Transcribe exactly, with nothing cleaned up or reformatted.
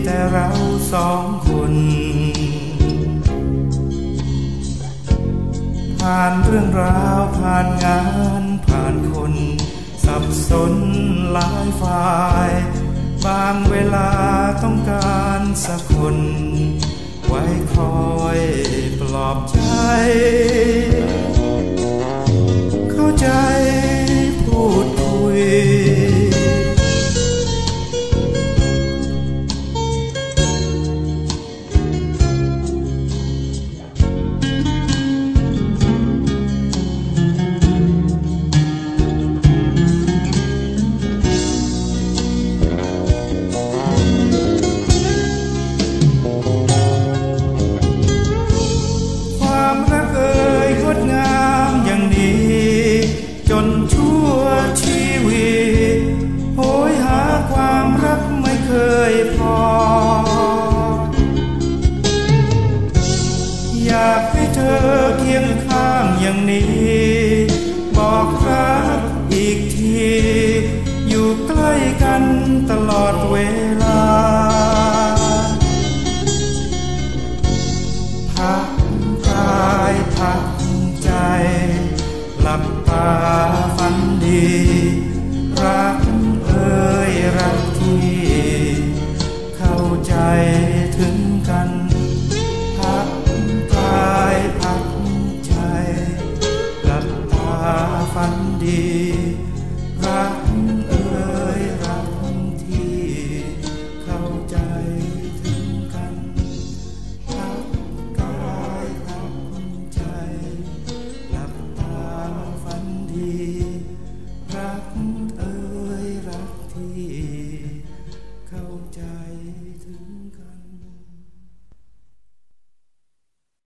แต่เราสองคนผ่านเรื่องราวผ่านงานผ่านคนสับสนหลายฝ่ายบางเวลาต้องการสักคนไว้คอยปลอบใจเข้าใจพูดคุยจนชั่วชีวิตโหยหาความรักไม่เคยพออยากให้เธอเคียงข้างอย่างนี้บอกรักอีกทีอยู่ใกล้กันตลอดเวลาพักกายพักใจหลับตาฝันดีรักเอ่ยรักที่เข้าใจถึงกันพักกายพักใจหลับตาฝันดี